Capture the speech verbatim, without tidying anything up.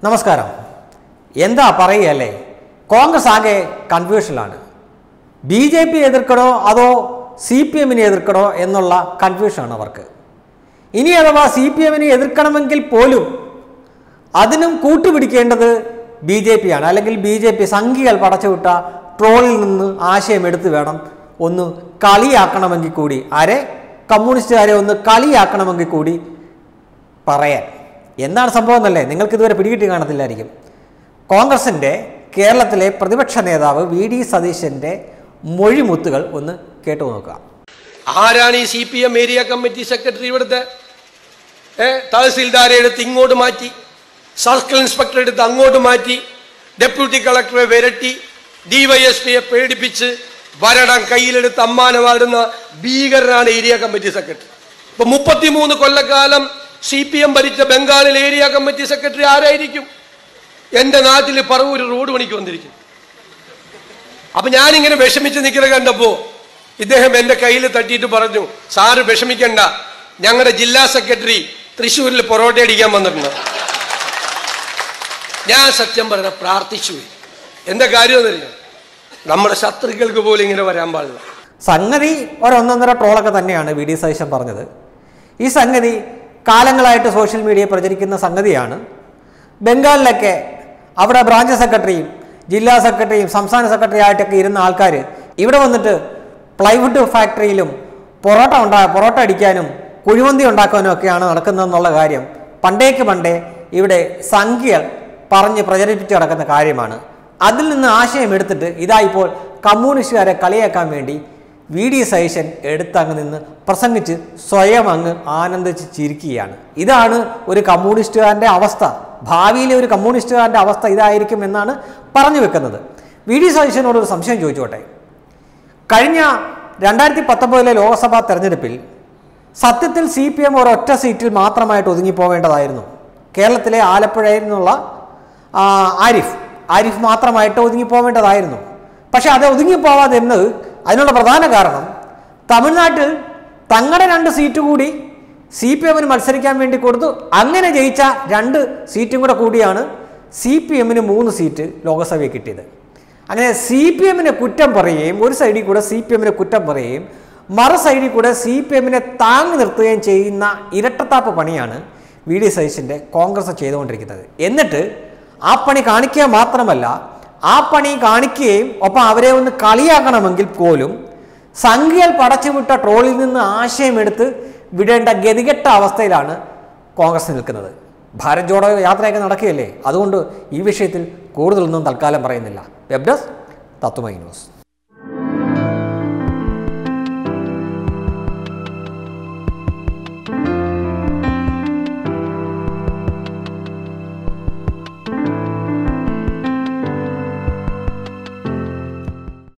നമസ്കാരം. എന്താ പറയുകയല്ലേ, കോൺഗ്രസ് ആകെ കൺഫ്യൂഷനിലാണ്. ബി ജെ പി എതിർക്കണോ അതോ സി പി എമ്മിനെ എതിർക്കണോ എന്നുള്ള കൺഫ്യൂഷനാണ് അവർക്ക്. ഇനി അഥവാ സി പി എമ്മിനെ എതിർക്കണമെങ്കിൽ പോലും അതിനും കൂട്ടുപിടിക്കേണ്ടത് ബി ജെ പി ആണ്. അല്ലെങ്കിൽ ബി ജെ പി സംഘികൾ പടച്ചുവിട്ട ട്രോളിൽ നിന്ന് ആശയം എടുത്തു വേണം ഒന്ന് കളിയാക്കണമെങ്കിൽ കൂടി, ആരെ കമ്മ്യൂണിസ്റ്റുകാരെ ഒന്ന് കളിയാക്കണമെങ്കിൽ കൂടി പറയാൻ. എന്താണ് സംഭവം എന്നല്ലേ നിങ്ങൾക്കിതുവരെ പിടികിട്ടി കാണത്തില്ലായിരിക്കും. കോൺഗ്രസിൻ്റെ കേരളത്തിലെ പ്രതിപക്ഷ നേതാവ് വി ഡി സതീശൻ്റെ മൊഴിമുത്തുകൾ ഒന്ന് കേട്ടു നോക്കുക. ആരാണ് ഈ C P M area committee secretary? ഇവിടുത്തെ തഹസിൽദാരെ എടുത്ത് ഇങ്ങോട്ട് മാറ്റി, സർക്കിൾ ഇൻസ്പെക്ടറെ എടുത്ത് അങ്ങോട്ട് മാറ്റി, ഡെപ്യൂട്ടി കളക്ടറെ വിരട്ടി, ഡിവൈഎസ്പിയെ പേടിപ്പിച്ച് ഭരണം കയ്യിലെടുത്ത് അമ്മാനമാടുന്ന ഭീകരനാണ് ഏരിയ കമ്മിറ്റി സെക്രട്ടറി. ഇപ്പൊ മുപ്പത്തിമൂന്ന് കൊല്ലക്കാലം സി പി എം ഭരിച്ച ബംഗാളിൽ ഏരിയ കമ്മിറ്റി സെക്രട്ടറി ആരായിരിക്കും? എന്റെ നാട്ടിൽ പറവൂര് റോഡ് പണിക്ക് വന്നിരിക്കും. അപ്പൊ ഞാനിങ്ങനെ വിഷമിച്ച് നിൽക്കുന്നത് കണ്ടപ്പോ ഇദ്ദേഹം എന്റെ കയ്യിൽ തട്ടിയിട്ട് പറഞ്ഞു, സാറ് വിഷമിക്കണ്ട, ഞങ്ങളുടെ ജില്ലാ സെക്രട്ടറി തൃശ്ശൂരിൽ പൊറോട്ട അടിക്കാൻ വന്നിട്ടുണ്ട്. ഞാൻ സത്യം പറഞ്ഞ പ്രാർത്ഥിച്ചു. എന്താ കാര്യം എന്നറിയാം, നമ്മുടെ ശത്രുക്കൾക്ക് പോലും ഇങ്ങനെ വരാൻ പാടില്ല. സംഗതി ഒരൊന്നൊന്നര ട്രോളൊക്കെ തന്നെയാണ് വി ഡി സതീശൻ പറഞ്ഞത്. ഈ സംഗതി കാലങ്ങളായിട്ട് സോഷ്യൽ മീഡിയയിൽ പ്രചരിക്കുന്ന സംഗതിയാണ്. ബംഗാളിലൊക്കെ അവിടെ ബ്രാഞ്ച് സെക്രട്ടറിയും ജില്ലാ സെക്രട്ടറിയും സംസ്ഥാന സെക്രട്ടറി ആയിട്ടൊക്കെ ഇരുന്ന ആൾക്കാർ ഇവിടെ വന്നിട്ട് പ്ലൈവുഡ് ഫാക്ടറിയിലും പൊറോട്ട ഉണ്ടാ പൊറോട്ട അടിക്കാനും കുഴിമന്തി ഉണ്ടാക്കാനും ഒക്കെയാണ് നടക്കുന്നതെന്നുള്ള കാര്യം പണ്ടേക്ക് പണ്ടേ ഇവിടെ സംഖ്യകൾ പറഞ്ഞ് പ്രചരിപ്പിച്ച് നടക്കുന്ന കാര്യമാണ്. അതിൽ നിന്ന് ആശയം എടുത്തിട്ട് ഇതാ ഇപ്പോൾ കമ്മ്യൂണിസ്റ്റുകാരെ കളിയാക്കാൻ വേണ്ടി വി ഡി സതീശൻ എടുത്തങ്ങ് നിന്ന് പ്രസംഗിച്ച് സ്വയം അങ്ങ് ആനന്ദിച്ച് ചിരിക്കുകയാണ്. ഇതാണ് ഒരു കമ്മ്യൂണിസ്റ്റുകാരൻ്റെ അവസ്ഥ. ഭാവിയിലെ ഒരു കമ്മ്യൂണിസ്റ്റുകാരൻ്റെ അവസ്ഥ ഇതായിരിക്കും എന്നാണ് പറഞ്ഞു വെക്കുന്നത്. വി ഡി സതീശനോടൊരു സംശയം ചോദിച്ചോട്ടെ. കഴിഞ്ഞ രണ്ടായിരത്തി പത്തൊമ്പതിലെ ലോക്സഭാ തെരഞ്ഞെടുപ്പിൽ സത്യത്തിൽ സി പി എം ഒരൊറ്റ സീറ്റിൽ മാത്രമായിട്ട് ഒതുങ്ങിപ്പോവേണ്ടതായിരുന്നു. കേരളത്തിലെ ആലപ്പുഴയിൽ നിന്നുള്ള ആരിഫ് ആരിഫ് മാത്രമായിട്ട് ഒതുങ്ങിപ്പോവേണ്ടതായിരുന്നു. പക്ഷെ അത് ഒതുങ്ങിപ്പോവാതിരുന്നത് അതിനുള്ള പ്രധാന കാരണം തമിഴ്നാട്ടിൽ തങ്ങളുടെ രണ്ട് സീറ്റ് കൂടി സി പി എമ്മിന് മത്സരിക്കാൻ വേണ്ടി കൊടുത്തു. അങ്ങനെ ജയിച്ച രണ്ട് സീറ്റും കൂടെ കൂടിയാണ് സി പി എമ്മിന് മൂന്ന് സീറ്റ് ലോക്സഭയിൽ കിട്ടിയത്. അങ്ങനെ സി പി എമ്മിനെ കുറ്റം പറയുകയും ഒരു സൈഡിൽ കൂടെ സി പി എമ്മിനെ കുറ്റം പറയുകയും മറു സൈഡിൽ കൂടെ സി പി എമ്മിനെ താങ്ങി നിർത്തുകയും ചെയ്യുന്ന ഇരട്ടത്താപ്പ് പണിയാണ് വി ഡി സതീശൻ്റെ കോൺഗ്രസ് ചെയ്തുകൊണ്ടിരിക്കുന്നത്. എന്നിട്ട് ആ പണി കാണിക്കുക മാത്രമല്ല, ആ പണി കാണിക്കുകയും ഒപ്പം അവരെ ഒന്ന് കളിയാക്കണമെങ്കിൽ പോലും സംഖ്യകൾ പടച്ചുവിട്ട ട്രോളിൽ നിന്ന് ആശയമെടുത്ത് വിടേണ്ട ഗതികെട്ട അവസ്ഥയിലാണ് കോൺഗ്രസ് നിൽക്കുന്നത്. ഭാരത് ജോഡോ യാത്രയൊക്കെ നടക്കുകയല്ലേ. അതുകൊണ്ട് ഈ വിഷയത്തിൽ കൂടുതലൊന്നും തൽക്കാലം പറയുന്നില്ല. Web desk Tatwamayi news.